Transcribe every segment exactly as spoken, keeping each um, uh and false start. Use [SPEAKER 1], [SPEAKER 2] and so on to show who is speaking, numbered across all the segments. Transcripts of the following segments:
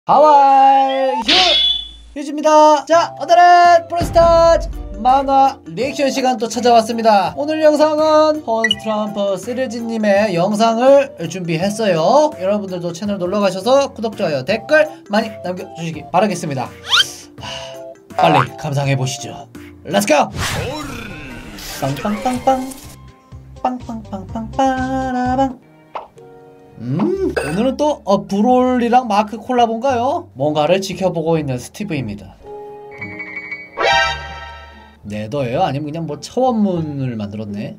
[SPEAKER 1] 하와이 휴! 휴지입니다. 자, 오늘은 프로스타즈 만화 리액션 시간 또 찾아왔습니다. 오늘 영상은 펀스트럼프 시리즈님의 영상을 준비했어요. 여러분들도 채널 놀러가셔서 구독, 좋아요, 댓글 많이 남겨주시기 바라겠습니다. 하, 빨리 감상해보시죠. 렛츠고! 빵빵빵빵 빵빵빵빵빠라방. 음, 오늘은 또 어, 브롤리랑 마크 콜라보인가요? 뭔가를 지켜보고 있는 스티브입니다. 네더예요? 아니면 그냥 뭐 차원문을 만들었네?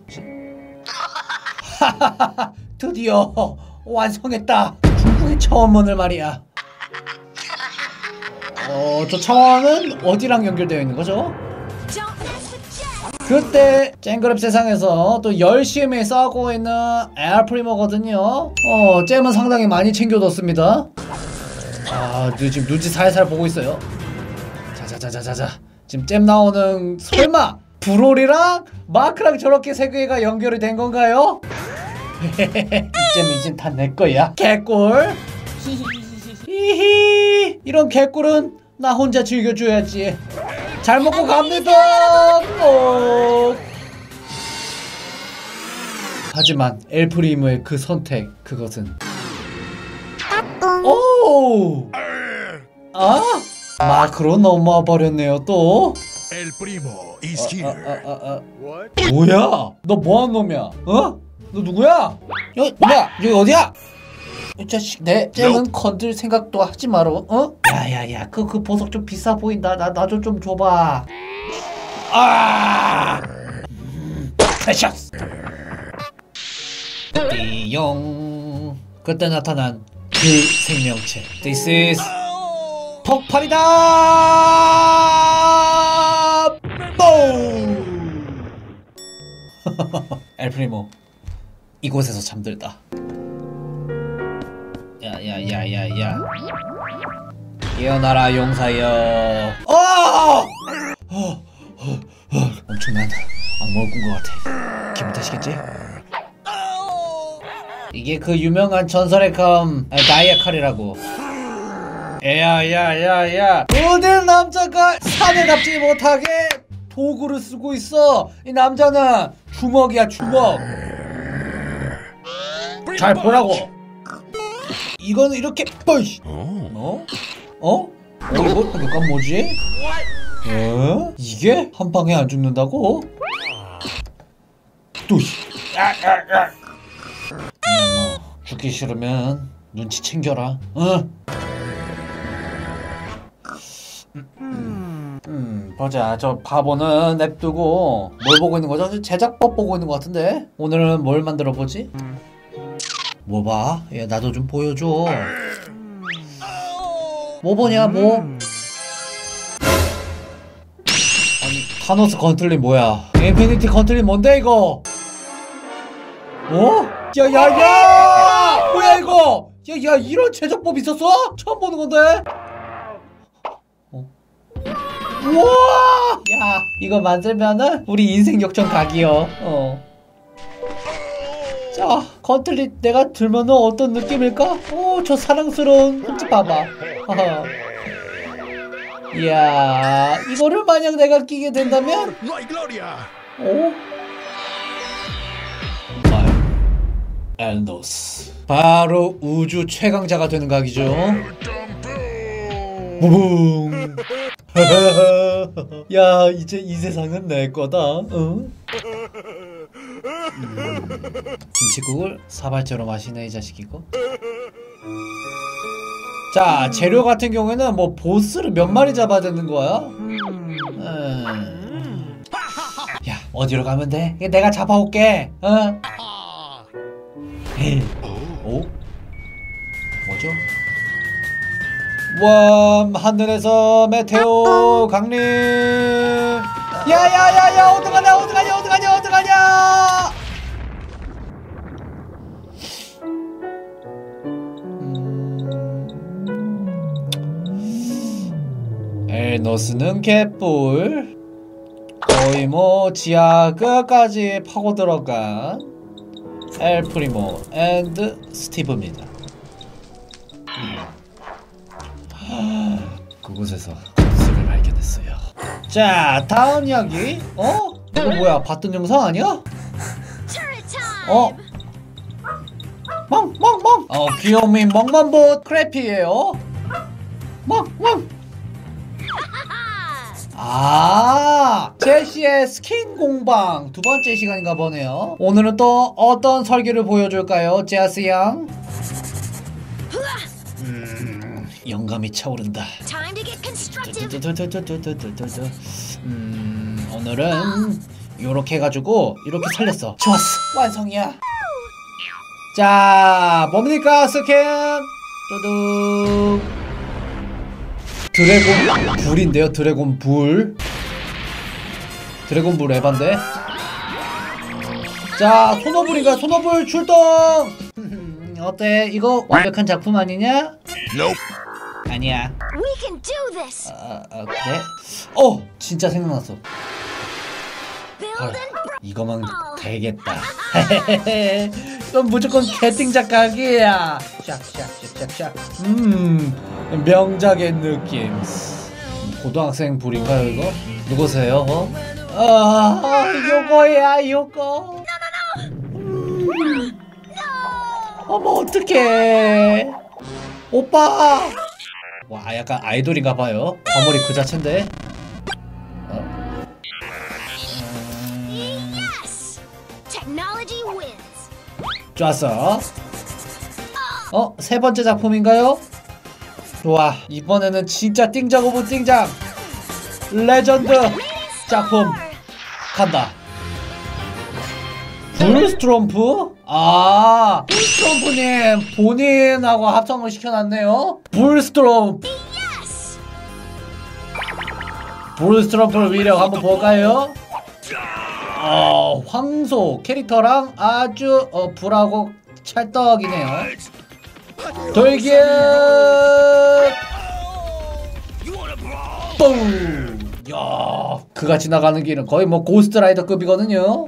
[SPEAKER 1] 하하하하, 드디어 완성했다. 중국의 차원문을 말이야. 어, 저 차원은 어디랑 연결되어 있는 거죠? 그때 쨍그랩 세상에서 또 열심히 싸우고 있는 엘프리모거든요. 어, 잼은 상당히 많이 챙겨뒀습니다. 아, 지금 눈치 살살 보고 있어요. 자자자자자자. 지금 잼 나오는, 설마 브롤이랑 마크랑 저렇게 세 개가 연결이 된 건가요? 이 잼이 이젠 다 내 거야. 개꿀. 히히. 이런 개꿀은 나 혼자 즐겨줘야지. 잘 먹고 갑니다. 꼭. 하지만 엘프리모의 그 선택, 그것은 오! 아! 마크로 넘어와 버렸네요 또.
[SPEAKER 2] 엘프리모 is here.
[SPEAKER 1] 아, 아, 아, 아. 뭐야? 너 뭐하는 놈이야? 어? 너 누구야? 여기 뭐야? 여기 어디야? 이 자식, 내 잼은 건들 생각도 하지 마라. 어? 야야야, 그 그 보석 좀 비싸 보인다. 나 나 좀 좀 줘봐. 아! 프레셔스. 띠용. 그때 나타난 그 생명체. This is 폭발이다. 뽕. 엘프리모, 이곳에서 잠들다. 야야야야야, 깨어나라 용사여. 어! 어! 어! 어! 엄청난 악몽을 꾼 것 같아. 기분 탓이겠지? 이게 그 유명한 전설의 검 다이아 칼이라고. 야야야야, 어딜 남자가 산에 잡지 못하게 도구를 쓰고 있어. 이 남자는 주먹이야, 주먹. 잘 보라고. 이거는 이렇게 뻘. 어? 어? 어? 이거 약간 뭐지? 어? 이게 한 방에 안 죽는다고? 또. 뭐 죽기 싫으면 눈치 챙겨라. 어? 음, 음, 보자. 저 바보는 냅두고 뭘 보고 있는 거죠? 제작법 보고 있는 것 같은데. 오늘은 뭘 만들어 보지? 뭐 봐? 야, 나도 좀 보여줘. 뭐 보냐, 뭐? 아니, 타노스 건틀린 뭐야? 인피니티 건틀린 뭔데, 이거? 어? 야, 야, 야! 뭐야, 이거? 야, 야, 이런 제작법 있었어? 처음 보는 건데? 어? 우와! 야, 이거 만들면은 우리 인생 역전 각이요. 어. 자, 건틀릿 내가 들면은 어떤 느낌일까? 오, 저 사랑스러운 손짓 봐봐. 이야, 이거를 만약 내가 끼게 된다면? 오? 엘노스, 바로 우주 최강자가 되는 각이죠. 부붕. 야, 이제 이 세상은 내 거다. 응? 음, 김치국을 사발처럼 마시네, 이 자식이고. 자, 재료 같은 경우에는 뭐 보스를 몇 마리 잡아야 되는 거야? 음. 야, 어디로 가면 돼? 내가 잡아올게. 어? 에이. 오? 뭐죠? 웜, 하늘에서 메테오 강림. 야야야야, 어떡하냐, 어떡하냐, 어떡하냐, 어떡하냐. 음... 엘노스는 개뿔. 거의 뭐 지하 끝까지 파고 들어간 엘프리모 앤드 스티브입니다. 음. 그곳에서 콘스를 발견했어요. 자, 다음 이야기. 어? 이거 뭐야? 봤던 영상 아니야? 어? 멍멍멍! 어, 귀요미 멍멍봇 크래피예요. 멍멍! 아, 제시의 스킨 공방 두 번째 시간인가 보네요. 오늘은 또 어떤 설계를 보여줄까요, 제시 양? 음, 영감이 차오른다. 음, 오늘은 요렇게 해가지고 이렇게 살렸어. 좋았어, 완성이야. 자, 뭡니까 스캔? 뚜둑. 드래곤 불인데요. 드래곤 불. 드래곤 불 에반데. 자, 소노불인가? 소노불 출동. 어때? 이거 완벽한 작품 아니냐?
[SPEAKER 2] Nope.
[SPEAKER 1] 아니야.
[SPEAKER 3] We can do this.
[SPEAKER 1] 아, 아 그래? 어, 진짜 생각났어.
[SPEAKER 3] Build
[SPEAKER 1] 아,
[SPEAKER 3] and
[SPEAKER 1] 이거만 되겠다. 이건 무조건 개띵작 각이야. 샥샥샥샥샥. 음, 명작의 느낌. 고등학생 불인가요 이거? 누구세요? 어? 아, 요거야 요거. 음. 어머 어떡해. 오빠. 와, 약간 아이돌인가봐요. 과몰이 그 자체인데. 어?
[SPEAKER 3] yes. Technology wins.
[SPEAKER 1] 좋았어. 어? 세 번째 작품인가요? 좋아. 이번에는 진짜 띵작 오브 띵작 레전드 작품 간다. 불스트롬프? 아, 불스트롬프님 본인하고 합성을 시켜놨네요. 불스트롬프.
[SPEAKER 3] Yes.
[SPEAKER 1] 불스트롬프의 위력 한번 볼까요? 어, 황소 캐릭터랑 아주 어, 불하고 찰떡이네요. 돌격! 뿡! 야, 그가 지나가는 길은 거의 뭐 고스트라이더급이거든요.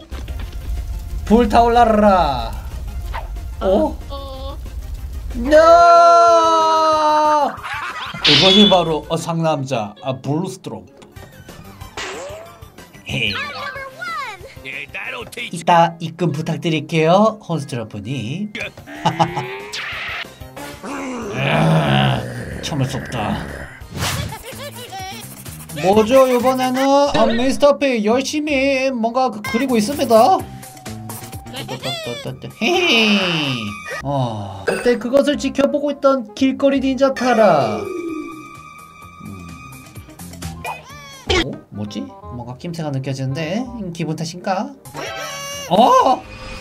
[SPEAKER 1] 불타올라라. 어? No! 이것이 바로 어, 상남자 아, 블루스트롬. 헤이.
[SPEAKER 2] Yeah, that'll teach.
[SPEAKER 1] 이따 입금 부탁드릴게요, 혼스트러프님. 참을 수 없다. 뭐죠, 이번에는 아, 미스터 P 열심히 뭔가 그, 그리고 있습니다. 헤헤. 어, 그때 그것을 지켜보고 있던 길거리 닌자 타라. 어? 뭐지? 뭔가 낌새가 느껴지는데? 기분 탓인가? 어!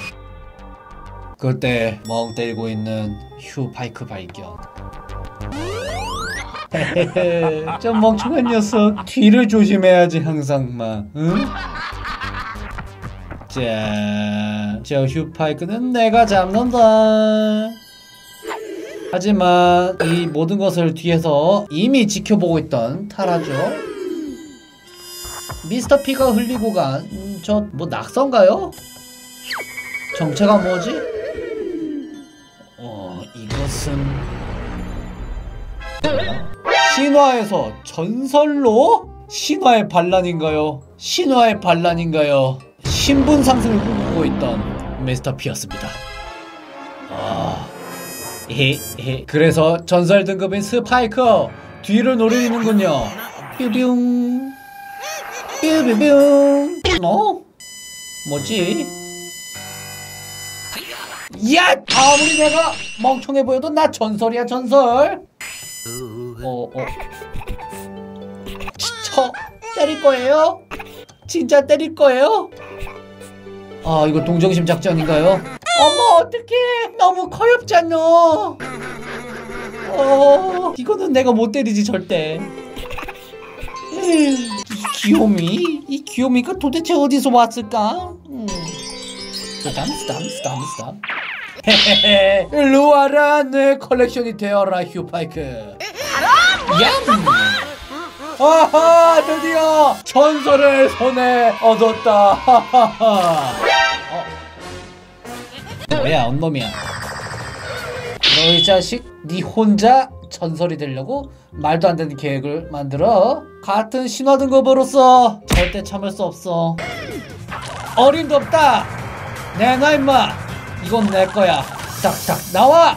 [SPEAKER 1] 그때 멍 때리고 있는 휴 파이크 발견. 헤헤헤, 저 멍청한 녀석 뒤를 조심해야지 항상 막. 응? 자, 저 휴 파이크는 내가 잡는다. 하지만 이 모든 것을 뒤에서 이미 지켜보고 있던 타라죠. 미스터 P가 흘리고 간 저 뭐 낙서인가요? 정체가 뭐지? 어, 이것은 신화에서 전설로? 신화의 반란인가요? 신화의 반란인가요? 신분 상승을 꿈꾸고 있던 미스터 P였습니다. 아, 에헤, 그래서 전설 등급인 스파이크 뒤를 노리는군요. 뾰뿅 뾰뾰뿅. 어? 뭐지? 야! 아무리 내가 멍청해 보여도 나 전설이야 전설. 어, 어. 저 때릴 거예요? 진짜 때릴 거예요? 아, 이거 동정심 작전인가요? 어머, 어떡해. 너무 커엽잖아. 어, 이거는 내가 못 때리지 절대. 이 귀요미? 이 귀요미가 도대체 어디서 왔을까? 음. 스담 스담 스담 스담. 헤헤헤. 일로 와라. 내 컬렉션이 되어라 휴파이크. 얌. 아하, 드디어 전설을 손에 얻었다. 하하하. 어. 뭐야, 언놈이야. 너 이 자식, 니 혼자 전설이 되려고 말도 안 되는 계획을 만들어. 같은 신화 등급으로서 절대 참을 수 없어. 어림도 없다. 내놔 임마. 이건 내 거야. 딱딱 나와.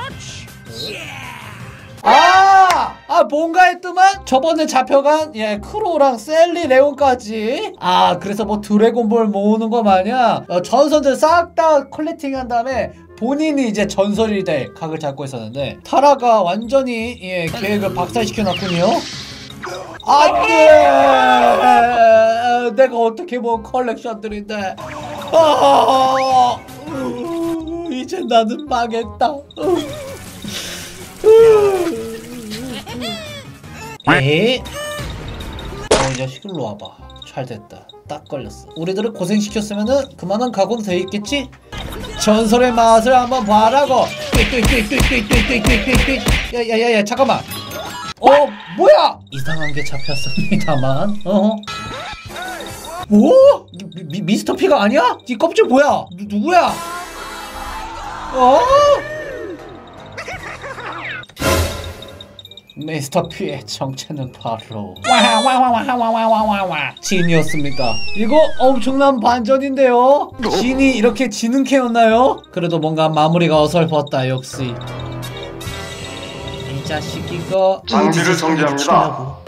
[SPEAKER 1] 아, 아 뭔가 했더만 저번에 잡혀간 예 크로랑 셀리 레온까지. 아 그래서 뭐 드래곤볼 모으는 거 마냥 어, 전선들 싹 다 컬렉팅한 다음에 본인이 이제 전설이 될 각을 잡고 있었는데 타라가 완전히 예 계획을 박살시켜놨군요. 안돼. 내가 어떻게 뭐 컬렉션들인데. 아, 우, 이제 나는 망했다. 에? 어, 이 자식 일로 와봐. 잘됐다. 딱 걸렸어. 우리들을 고생시켰으면은 그만한 각오도 돼 있겠지? 전설의 맛을 한번 봐라고. 야야야야 잠깐만. 어 뭐야? 이상한 게 잡혔습니다만. 어? 뭐? 미, 미, 미스터 피가 아니야? 이 껍질 뭐야? 누, 누구야? 어? 미스터 P의 정체는 바로 와와와와와와와와 진이었습니다. 이거 엄청난 반전인데요. 진이 이렇게 지능캐였나요? 그래도 뭔가 마무리가 어설펐다. 역시 이 자식 이거
[SPEAKER 4] 장비를 정지합니다.